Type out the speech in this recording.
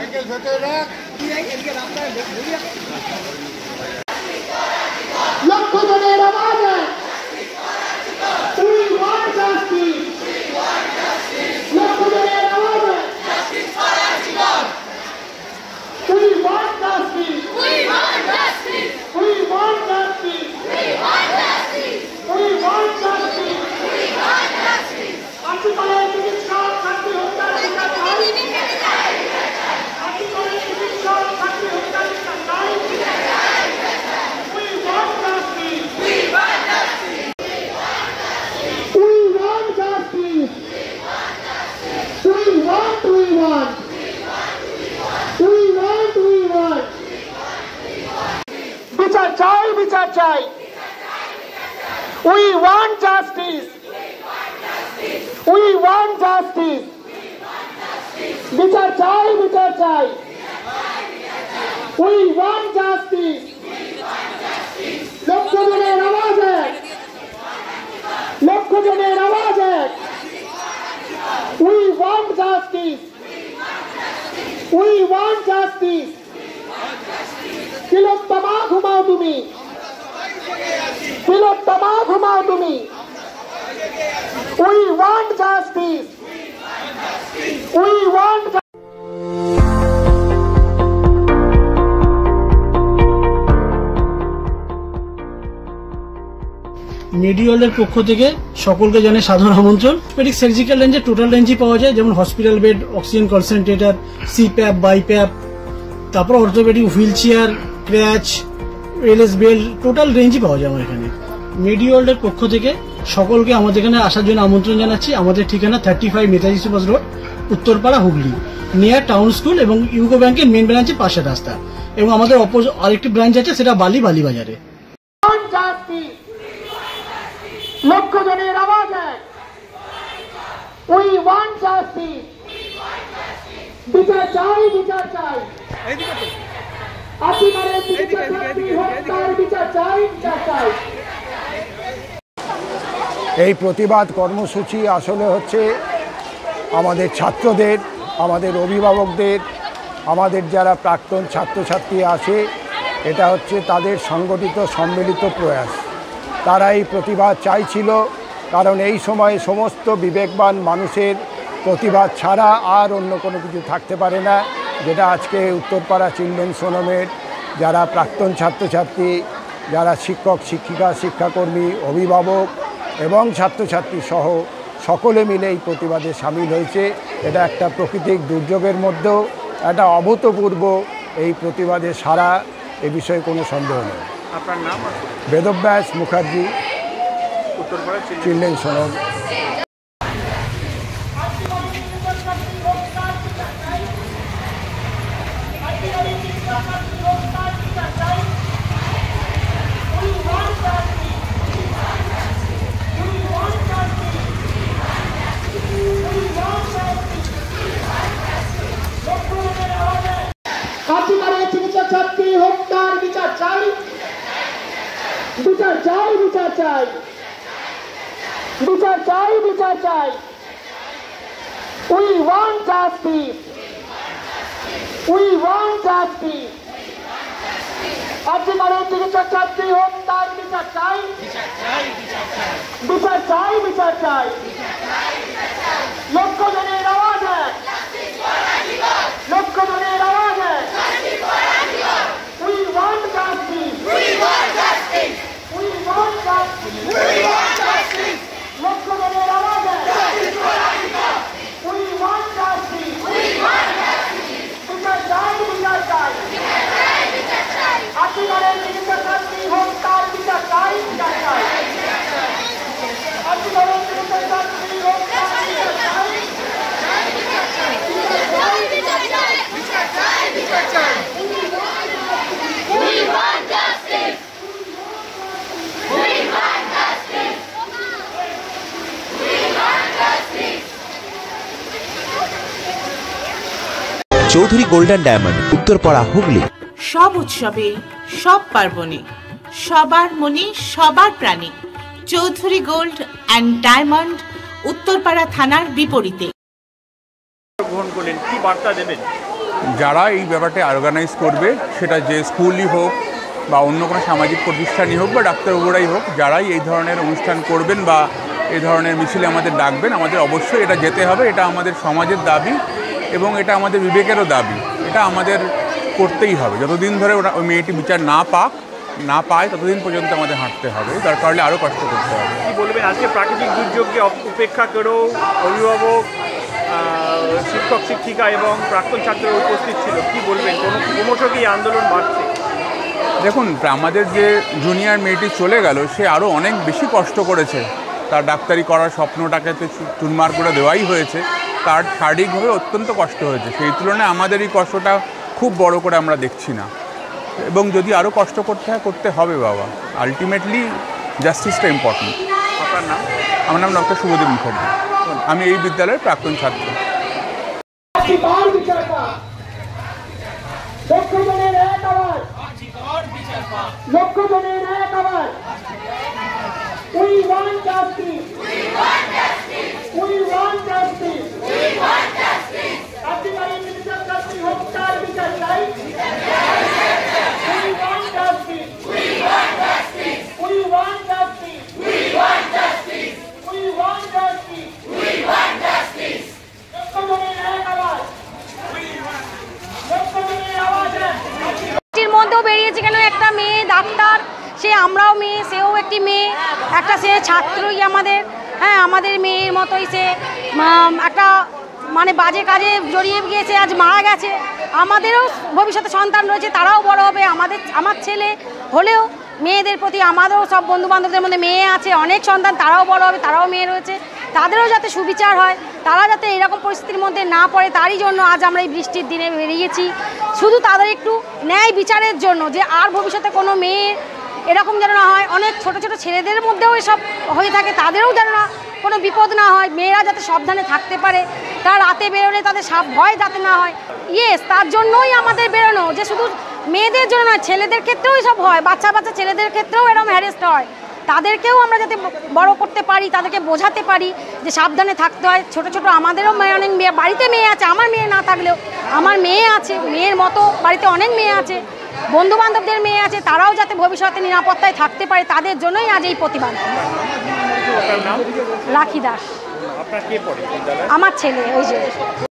লক্ষ জনের আওয়াজে We want justice. লক্ষ জনের আওয়াজে We want justice. We want justice. We want justice. We want justice. We want justice. We want justice. আজকালের চিকিৎসক ছাত্রী হত্যার বিচার চাই। আজকালের চিকিৎসক ছাত্রী হত্যার বিচার চাই। We want justice. We want justice. We want justice. We want. We want. We want. We want. বিচার চাই, বিচার চাই। We want justice. We want justice. বিচার চাই, বিচার চাই। We want justice. লক্ষ জনের আওয়াজে লক্ষ জনের আওয়াজে We want justice. We want justice. তিলোত্তমা ঘুমাও তুমি, তিলোত্তমা ঘুমাও তুমি। We want justice. We want justice. মেডিওয়ালের পক্ষ থেকে সকলকে জানাই সাধারণ আমন্ত্রণ। পেডিক সার্জিক্যাল রেঞ্জে টোটাল রেঞ্জই পাওয়া যায়, যেমন hospital bed, oxygen concentrator, CPAP, BiPAP, তারপর orthopaedic wheel chair, crutch, L S belt, total রেঞ্জই পাওয়া যায় আমার এখানে। মেডিওয়ালের পক্ষ থেকে সকলকে আমাদের এখানে আসার জন্য আমন্ত্রণ জানাচ্ছি। আমাদের ঠিকানা 35 Netaji Subhash road, Uttarpara, Hooghly, near town school এবং ইউকো ব্যাংকের মেন ব্রাঞ্চের পাশের রাস্তা। এবং আমাদের আরেকটি ব্রাঞ্চ আছে, সেটা বালিবাজারে। লক্ষ জনের আওয়াজে We want justice. বিচার চাই, বিচার চাই। আজকালের চিকিৎসক ছাত্রী হত্যার বিচার চাই, বিচার চাই। এই প্রতিবাদ কর্মসূচি আসলে হচ্ছে আমাদের ছাত্রদের, আমাদের অভিভাবকদের, আমাদের যারা প্রাক্তন ছাত্রছাত্রী আছে, এটা হচ্ছে তাদের সংগঠিত সম্মিলিত প্রয়াস। তারা এই প্রতিবাদ চাইছিল, কারণ এই সময়ে সমস্ত বিবেকবান মানুষের প্রতিবাদ ছাড়া আর অন্য কোনো কিছু থাকতে পারে না, যেটা আজকে উত্তরপাড়া চিলড্রেন্স হোমের যারা প্রাক্তন ছাত্রছাত্রী, যারা শিক্ষক শিক্ষিকা, শিক্ষাকর্মী, অভিভাবক এবং ছাত্রছাত্রী সহ সকলে মিলে এই প্রতিবাদে সামিল হয়েছে। এটা একটা প্রাকৃতিক দুর্যোগের মধ্যেও একটা অভূতপূর্ব এই প্রতিবাদে সারা, এ বিষয়ে কোনো সন্দেহ নেই। আপনার নাম? Vedvyas Mukherjee, Uttarpara children's home. আজকালের চিকিৎসক ছাত্রী হত্যার বিচার চাই, বিচার চাই, বিচার চাই। বিচার চাই, বিচার চাই। We want justice. We want justice. আজকালের চিকিৎসক ছাত্রী হত্যার বিচার চাই, বিচার চাই, বিচার চাই। লক্ষ জনের আওয়াজে লক্ষ জনের আওয়াজে We want justice. We want justice. We want justice. We want justice. লক্ষ জনের আওয়াজে We want justice. We want justice. বিচার চাই, বিচার চাই। আজকালের চিকিৎসক ছাত্রী হত্যার বিচার চাই, বিচার চাই। আজকালের চিকিৎসক ছাত্রী হত্যার বিচার চাই, বিচার চাই, বিচার চাই। বিচার চাই, বিচার চাই। We want justice. We want justice. We want justice. Chowdhury golden diamond, Uttarpara, Hooghly. সব উৎসবে, সব পার্বণে, সবার মনে, সবার প্রাণে Chowdhury gold and diamond, Uttarpara থানার বিপরীতে। গ্রহণ করলেন, কি বার্তা দেবেন? যারা এই ব্যাপারটা অর্গানাইজ করবে, সেটা যে স্কুলই হোক বা অন্য কোনো সামাজিক প্রতিষ্ঠানই হোক বা ডাক্তারবাবুরাই হোক, যারাই এই ধরনের অনুষ্ঠান করবেন বা এই ধরনের মিছিলে আমাদের ডাকবেন, আমাদের অবশ্যই এটা যেতে হবে। এটা আমাদের সমাজের দাবি এবং এটা আমাদের বিবেকেরও দাবি। এটা আমাদের করতেই হবে। যতদিন ধরে ওই মেয়েটি বিচার না পায় ততদিন পর্যন্ত আমাদের হাঁটতে হবে, দরকার হলে আরও কষ্ট করতে হবে। কী বলবেন, আজকে প্রাকৃতিক দুর্যোগকে উপেক্ষা করেও অভিভাবক, শিক্ষক শিক্ষিকা এবং প্রাক্তন ছাত্ররা উপস্থিত ছিল, কি বলবেন? ক্রমশ কি আন্দোলন বাড়ছে? দেখুন, আমাদের যে জুনিয়র মেয়েটি চলে গেল, সে আরও অনেক বেশি কষ্ট করেছে। তার ডাক্তারি করার স্বপ্নটাকে তো চুরমার করে দেওয়াই হয়েছে। তার শারীরিকভাবে অত্যন্ত কষ্ট হয়েছে। সেই তুলনায় আমাদের এই কষ্টটা খুব বড় করে আমরা দেখছি না, এবং যদি আরও কষ্ট করতে হবে বাবা। আলটিমেটলি জাস্টিসটা ইম্পর্টেন্ট। আপনার নাম? আমার নাম ডক্টর শুভদীপ মুখার্জি। আমি এই বিদ্যালয়ের প্রাক্তন ছাত্র। We want justice. We want justice. We want justice. We want justice. Adhikari Minister Justice Hoktar বিচার চাই। We want justice. We want justice. We want justice. We want justice. We want justice. We want justice. লোকজনের এক আওয়াজ। লোকজনের আওয়াজ। এর মধ্যেও বেরিয়েছে কেন একটা মেয়ে ডাক্তার, সে আমরাও মেয়ে, সেও একটি মেয়ে, একটা সে ছাত্রই আমাদের। হ্যাঁ, আমাদের মেয়ের মতোই সে একটা মানে বাজে কাজে জড়িয়ে গিয়েছে, আজ মারা গেছে। আমাদেরও ভবিষ্যতে সন্তান রয়েছে, তারাও বড় হবে। আমার ছেলে হলেও মেয়েদের প্রতি আমাদেরও সব বন্ধুবান্ধবদের মধ্যে মেয়ে আছে, অনেক সন্তান, তারাও বড় হবে, তারাও মেয়ে রয়েছে। তাদেরও যাতে সুবিচার হয়, তারা যাতে এরকম পরিস্থিতির মধ্যে না পড়ে, তারই জন্য আজ আমরা এই বৃষ্টির দিনে বেরিয়েছি। শুধু তাদের একটু ন্যায় বিচারের জন্য, যে আর ভবিষ্যতে কোনো মেয়ের এরকম যেন না হয়। অনেক ছোট ছোট ছেলেদের মধ্যেও এসব হয়ে থাকে, তাদেরও যেন না কোনো বিপদ না হয়। মেয়েরা যাতে সাবধানে থাকতে পারে, তারা রাতে বেরোলে তাদের ভয় যাতে না হয়। তার জন্যই আমাদের বেরোনো, যে শুধু মেয়েদের জন্য নয়, ছেলেদের ক্ষেত্রেও এসব হয়। বাচ্চা ছেলেদের ক্ষেত্রেও এরকম হ্যারেস্ট হয়। তাদেরকেও আমরা যাতে বড় করতে পারি, তাদেরকে বোঝাতে পারি যে সাবধানে থাকতে হয়। ছোট ছোট আমাদেরও অনেক মেয়ে, বাড়িতে মেয়ে আছে, আমার মেয়ে না থাকলেও আমার মেয়ে আছে, মেয়ের মতো বাড়িতে অনেক মেয়ে আছে, বন্ধুবান্ধবদের মেয়ে আছে, তারাও যাতে ভবিষ্যতে নিরাপত্তায় থাকতে পারে, তাদের জন্যই আজ এই প্রতিবাদ। রাখি দাস। আপনার কে পড়ে? আমার ছেলে, ওই যে